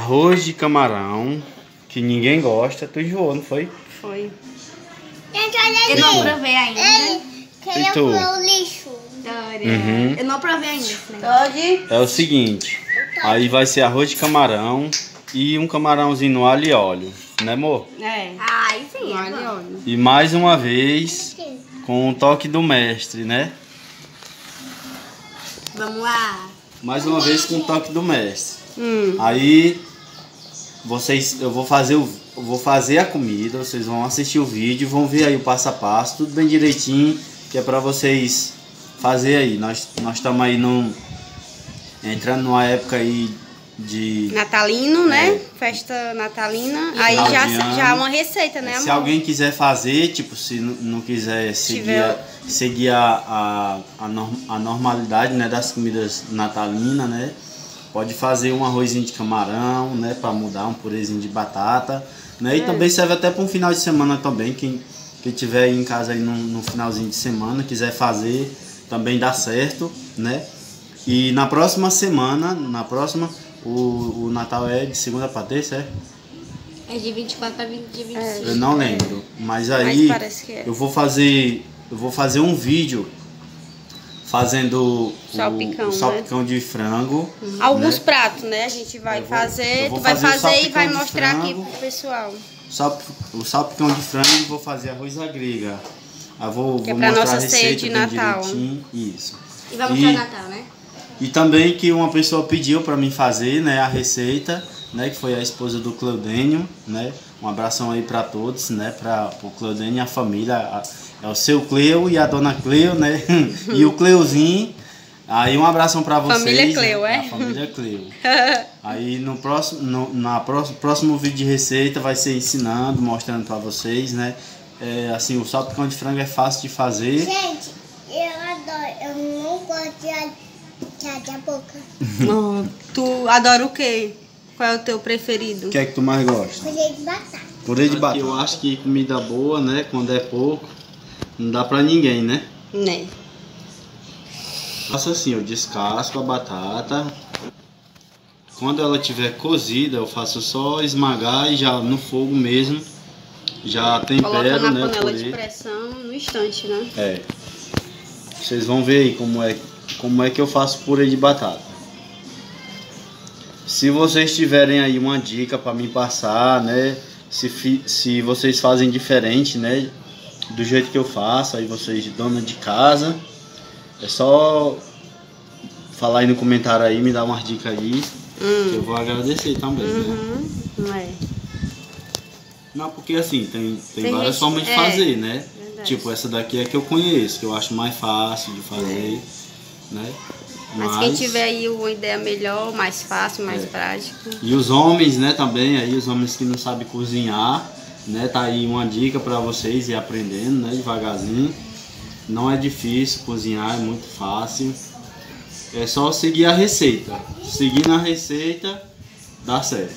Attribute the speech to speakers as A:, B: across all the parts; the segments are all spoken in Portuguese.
A: arroz de camarão, que ninguém gosta. Tu enjoou, não foi?
B: Foi.
C: Gente, olha
B: Eu não provei ainda.
C: Ele queria
A: tu?
C: comer o lixo.
A: Uhum.
B: Eu não provei ainda.
C: Pode?
A: É o seguinte, aí vai ser arroz de camarão e um camarãozinho no alho e óleo, né, amor?
B: É.
C: Ai, sim.
B: Olha.
A: E mais uma vez, com o toque do mestre, né?
B: Vamos lá.
A: Mais uma vez com o toque do mestre. Aí, eu vou fazer a comida, vocês vão assistir o vídeo, vão ver aí o passo a passo, tudo bem direitinho, que é pra vocês fazer aí. Nós estamos aí entrando numa época aí de
B: Natalino, né? Festa natalina. Aí
A: Final
B: já
A: de ano.
B: é uma receita, né,
A: Se
B: amor?
A: alguém quiser fazer, tipo, se não quiser seguir a normalidade, né, das comidas natalinas, né? Pode fazer um arrozinho de camarão, né, para mudar, um purezinho de batata, né? E também serve até para um final de semana também, quem tiver aí em casa aí no finalzinho de semana, quiser fazer, também dá certo, né? E na próxima semana, o Natal é de segunda para terça, é?
C: É de 24 a 25.
A: Eu não lembro, mas aí
B: parece que é.
A: eu vou fazer um vídeo fazendo
B: Salpicão,
A: o salpicão de frango.
B: Alguns
A: né?
B: pratos, né? A gente vai
A: Eu
B: fazer.
A: vou
B: Tu vai
A: fazer o
B: fazer e
A: salpicão
B: vai
A: de
B: mostrar aqui
A: frango.
B: pro pessoal.
A: O salpicão de frango e vou fazer arroz à grega. Eu vou
B: Que é pra
A: mostrar
B: nossa
A: a
B: ceia
A: receita
B: de
A: bem
B: Natal.
A: direitinho. Isso.
C: E vai mostrar o Natal, né?
A: E também que uma pessoa pediu para mim fazer, né, a receita, né, que foi a esposa do Cleudênio, né? Um abração aí para todos, né, para o Cleudênio e a família, é o seu Cleo e a dona Cleo, né? E o Cleuzinho. Aí um abração para vocês.
B: Família Cleo,
A: né?
B: é?
A: A família Cleo. Aí no próximo vídeo de receita vai ser ensinando, mostrando para vocês, né? Assim, o salpicão de frango é fácil de fazer.
C: Gente, eu adoro. Eu não gosto de a boca.
B: Tu adora o quê? Qual é o teu preferido?
A: O que é que tu mais gosta?
C: Purê de batata.
A: Purê de batata. Eu acho que comida boa, né? Quando é pouco, não dá pra ninguém, né?
B: Né?
A: Faço assim, eu descasco a batata. Quando ela tiver cozida, eu faço só esmagar e já no fogo mesmo. Já
B: Coloca
A: tempero,
B: na
A: né? o
B: panela de
A: purê.
B: pressão no instante, né?
A: É. Vocês vão ver aí como é que eu faço purê de batata. Se vocês tiverem aí uma dica para me passar, né? Se vocês fazem diferente, né? Do jeito que eu faço, aí vocês, dona de casa, é só falar aí no comentário aí, me dar umas dicas aí, que eu vou agradecer também, né?
B: Não é?
A: Não, porque assim, tem
B: Tem
A: várias
B: gente-
A: formas de
B: é,
A: fazer, né?
B: verdade.
A: Tipo, essa daqui é que eu conheço, que eu acho mais fácil de fazer, né?
B: Mas quem tiver aí uma ideia melhor, mais fácil, mais prático.
A: E os homens, né, também, aí os homens que não sabem cozinhar, né, tá aí uma dica para vocês ir aprendendo, né, devagarzinho. Não é difícil cozinhar, é muito fácil. É só seguir a receita. Seguindo a receita, dá certo.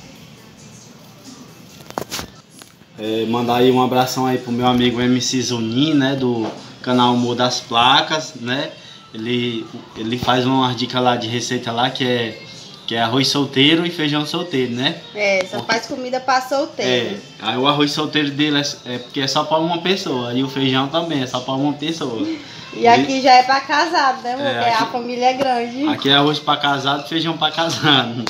A: Mandar aí um abração aí pro meu amigo MC Zunin, né, do canal Humor das Placas, né? Ele faz uma dica lá de receita lá que é arroz solteiro e feijão solteiro, né?
B: Só faz comida pra solteiro.
A: Aí o arroz solteiro dele é porque é só pra uma pessoa, e o feijão também é só pra uma pessoa.
B: E aqui já é pra casado, né, amor? Porque
A: aqui-
B: a família é grande.
A: Aqui é arroz pra casado, feijão pra casado.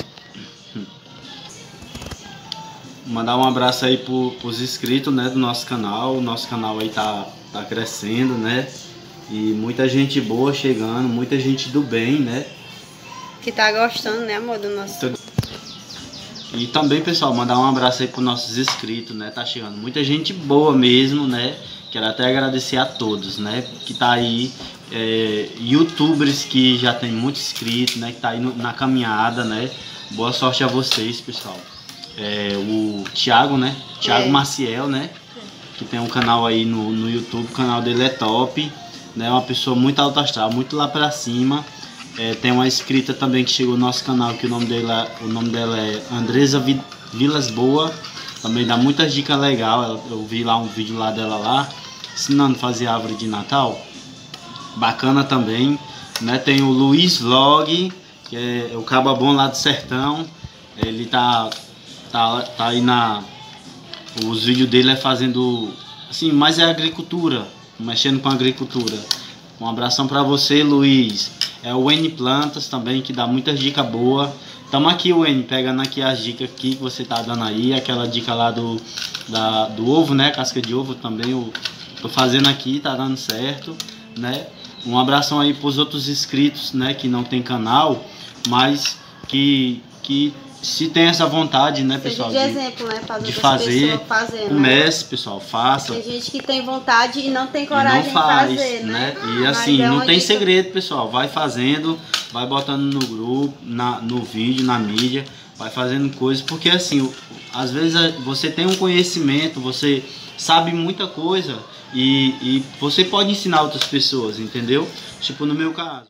A: Mandar um abraço aí pros inscritos, né, do nosso canal. O nosso canal aí tá crescendo, né? E muita gente boa chegando, muita gente do bem, né?
B: Que tá gostando, né, amor, do nosso...
A: E também, pessoal, mandar um abraço aí pros nossos inscritos, né? Tá chegando muita gente boa mesmo, né? Quero até agradecer a todos, né? Que tá aí, youtubers que já tem muito inscrito, né? Que tá aí na caminhada, né? Boa sorte a vocês, pessoal. O Thiago, né? Thiago Maciel, né? Que tem um canal aí no YouTube, o canal dele é top, né? Uma pessoa muito alto astral, muito lá pra cima. Tem uma inscrita também que chegou no nosso canal, que o nome dela é Andresa Vilas Boa. Também dá muitas dicas legais. Eu vi lá um vídeo lá dela lá, ensinando a fazer árvore de Natal. Bacana também, né? Tem o Luiz Vlog, que é o caba bom lá do sertão. Ele tá aí os vídeos dele é fazendo, assim, mais é agricultura, mexendo com agricultura. Um abração para você, Luiz. É o N Plantas também, que dá muitas dicas boas. Tamo aqui, o N, pegando aqui as dicas aqui que você tá dando aí, aquela dica lá do ovo, né, casca de ovo também, eu tô fazendo aqui, tá dando certo, né. Um abração aí pros outros inscritos, né, que não tem canal, mas que se tem essa vontade, né, pessoal,
B: de exemplo, né,
A: de fazer, comece,
B: né?
A: Pessoal, faça.
B: Tem gente que tem vontade e não tem coragem de fazer, né?
A: E assim, não tem segredo, pessoal, vai fazendo, vai botando no grupo, no vídeo, na mídia, vai fazendo coisas, porque assim, às vezes você tem um conhecimento, você sabe muita coisa e você pode ensinar outras pessoas, entendeu? Tipo no meu caso.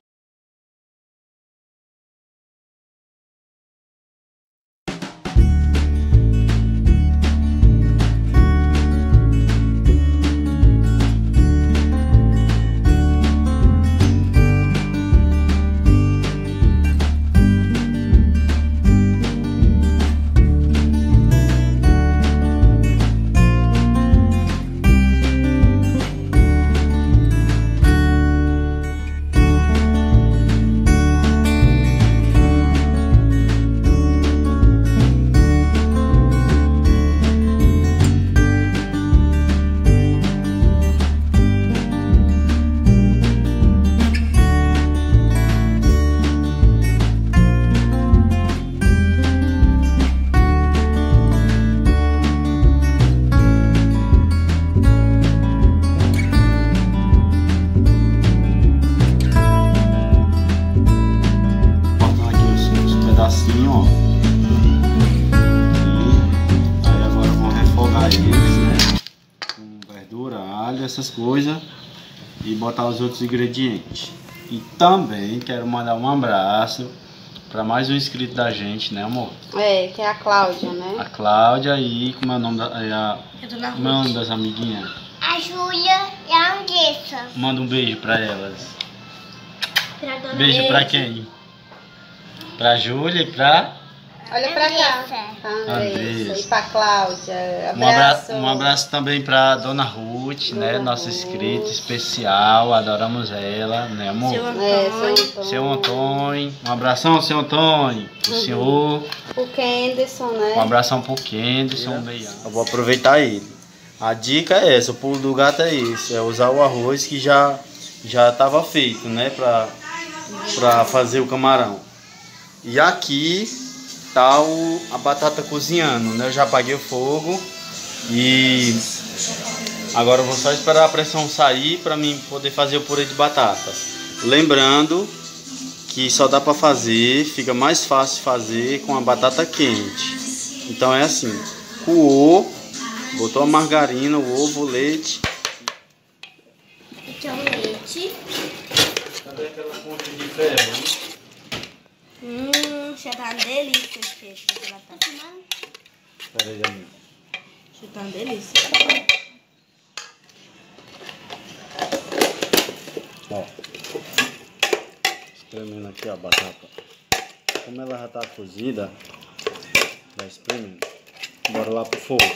A: Pedacinho, ó. E aí agora eu vou refogar eles, né? Com verdura, alho, essas coisas. E botar os outros ingredientes. E também quero mandar um abraço para mais um inscrito da gente, né, amor?
B: É, que é a Cláudia, né?
A: A Cláudia e como é o nome como é o nome das amiguinhas?
C: A Júlia e a Andressa.
A: Manda um beijo para elas.
C: Pra
A: Beijo para quem? Pra Júlia e pra...
B: Olha pra cá.
A: Andressa.
B: E pra Cláudia. Abraço.
A: Um abraço também pra Dona Ruth, né? Nossa inscrita especial. Adoramos ela, né, amor? Seu Antônio. Um abração, seu Antônio. O senhor.
B: O Kenderson, né?
A: Um abração pro Kenderson. Eu vou aproveitar ele. A dica é essa, o pulo do gato é esse. É usar o arroz que já tava feito, né? Pra fazer o camarão. E aqui tá a batata cozinhando, né? Eu já apaguei o fogo e agora eu vou só esperar a pressão sair para mim poder fazer o purê de batata. Lembrando que só dá para fazer, fica mais fácil fazer com a batata quente. Então é assim, coou, botou a margarina, o ovo, o leite.
C: Aqui é o leite.
A: Cadê aquela ponta de ferro, hein?
C: Já tá uma delícia esse peixe de batata.
A: Peraí, amigo.
B: Já tá uma delícia.
A: Ó. Espremendo aqui a batata. Como ela já tá cozida, vai espremendo. Bora lá pro fogo.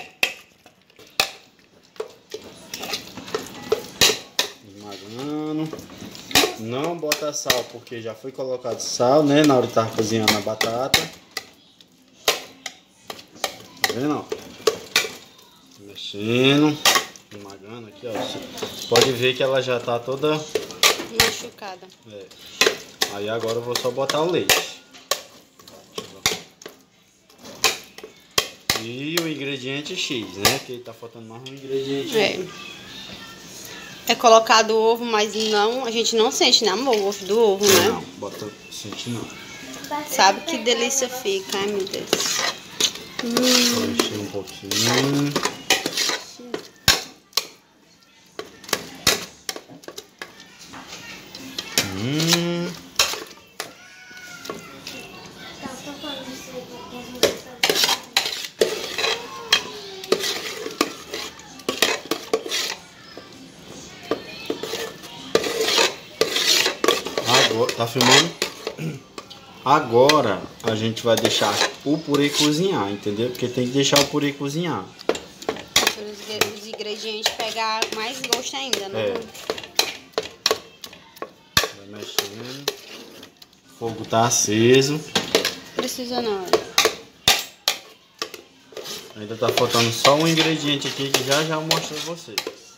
A: Esmagando. Não bota sal porque já foi colocado sal, né? Na hora de estar cozinhando a batata. Tá vendo? Mexendo. Esmagando aqui, ó. Você pode ver que ela já tá toda
B: machucada.
A: É. Aí agora eu vou só botar o leite. E o ingrediente X, né? Porque tá faltando mais um ingrediente.
B: É colocado o ovo, mas não, a gente não sente, né, amor? O gosto do ovo, né?
A: Não, bota, sente não.
B: Sabe que delícia fica, ai meu Deus.
A: Mexer um pouquinho. Agora, tá filmando? Agora a gente vai deixar o purê cozinhar, entendeu? Porque tem que deixar o purê cozinhar.
B: Os ingredientes pegar mais gosto ainda, não?
A: É. Vai mexendo. O fogo tá aceso.
B: Precisa não.
A: Ainda tá faltando só um ingrediente aqui que já eu mostro pra vocês.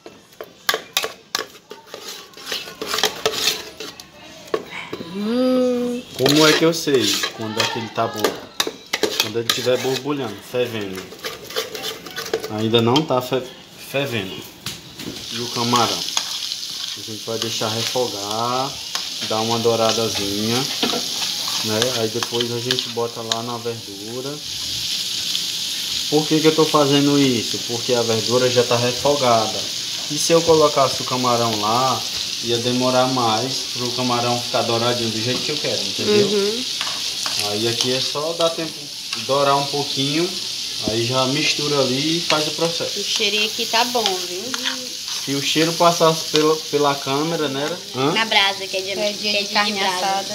A: Como é que eu sei quando é que ele tá bom? Quando ele estiver borbulhando, fervendo. Ainda não tá fervendo. E o camarão? A gente vai deixar refogar, dar uma douradazinha, né? Aí depois a gente bota lá na verdura. Por que eu tô fazendo isso? Porque a verdura já tá refogada. E se eu colocasse o camarão lá, ia demorar mais pro camarão ficar douradinho do jeito que eu quero, entendeu?
B: Uhum.
A: Aí aqui é só dar tempo de dourar um pouquinho, aí já mistura ali e faz o processo.
B: O cheirinho aqui tá bom, viu?
A: Se o cheiro passasse pela câmera, né? Hã?
C: Na brasa, que é
B: De carne assada.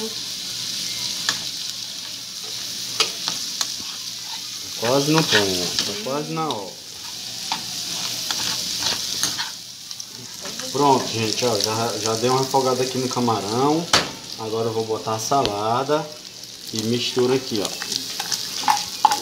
A: Quase no ponto, tá quase na hora. Pronto, gente, ó, já dei uma refogada aqui no camarão. Agora eu vou botar a salada e mistura aqui, ó.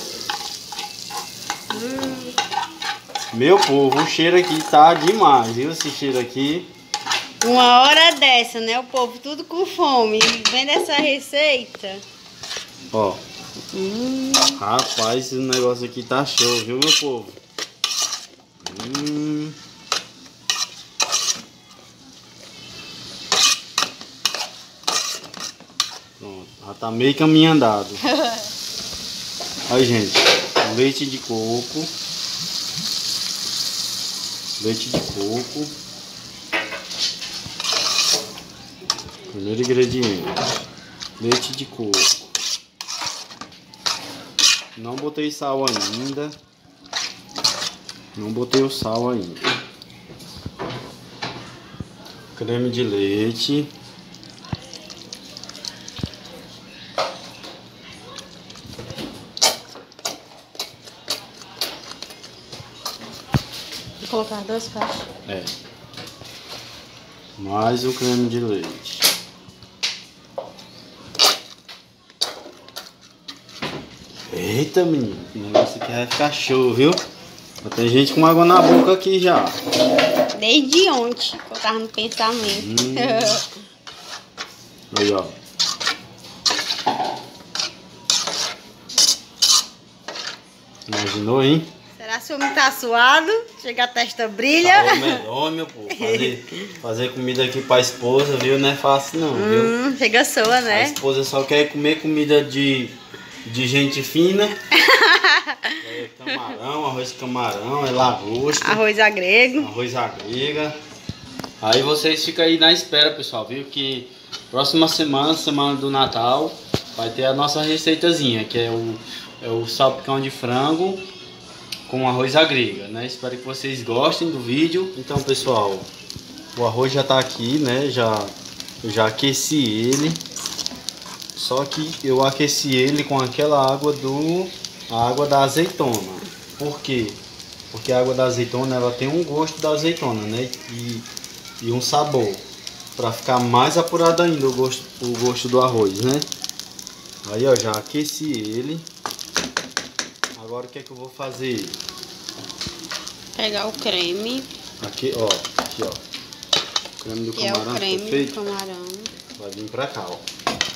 A: Meu povo, o cheiro aqui tá demais, viu? Esse cheiro aqui.
B: Uma hora dessa, né? O povo tudo com fome. Vendo essa receita.
A: Ó. Rapaz, esse negócio aqui tá show, viu, meu povo? Pronto, já tá meio caminho andado. Aí, gente, leite de coco. Leite de coco. Primeiro ingrediente. Leite de coco. Não botei sal ainda. Não botei o sal ainda. Creme de leite.
B: Vou colocar 2 caixas.
A: É. Mais o creme de leite. Eita, menino, o negócio aqui vai ficar show, viu? Tem gente com água na boca aqui já.
B: Desde ontem, que eu tava no pensamento.
A: Aí, ó. Imaginou, hein?
B: Será que o homem tá suado? Chega a testa brilha.
A: Tá melhor, meu povo. Fazer comida aqui pra esposa, viu? Não é fácil não, viu?
B: Chega soa,
A: A
B: né?
A: esposa só quer comer comida de gente fina. É camarão, arroz de camarão, é lagosta.
B: Arroz a grego.
A: Arroz à grega. Aí vocês ficam aí na espera, pessoal, viu? Que próxima semana, semana do Natal, vai ter a nossa receitazinha, que é o salpicão de frango com arroz à grega, né? Espero que vocês gostem do vídeo. Então, pessoal, o arroz já tá aqui, né? Eu já aqueci ele. Só que eu aqueci ele com aquela água a água da azeitona. Por quê? Porque a água da azeitona, ela tem um gosto da azeitona, né? E um sabor. Para ficar mais apurado ainda o gosto do arroz, né? Aí, ó, já aqueci ele. Agora o que é que eu vou fazer?
B: Pegar o creme.
A: Aqui, ó. Aqui, ó. O creme do
B: Que é
A: camarão.
B: o creme
A: Perfeito.
B: do camarão.
A: Vai vir pra cá, ó.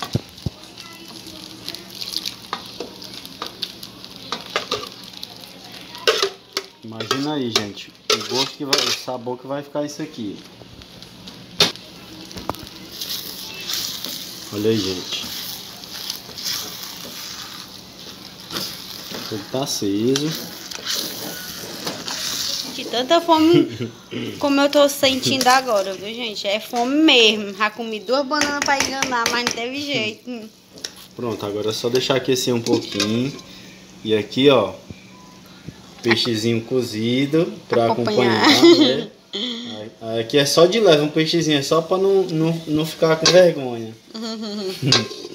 A: Imagina aí, gente, o sabor que vai ficar isso aqui. Olha aí, gente. Ele tá aceso.
B: De tanta fome como eu tô sentindo agora, viu, gente? É fome mesmo. Já comi 2 bananas pra enganar, mas não teve jeito.
A: Pronto, agora é só deixar aquecer um pouquinho. E aqui, ó, peixezinho cozido pra acompanhar, né? Aqui é só de leve um peixezinho, é só pra não ficar com vergonha.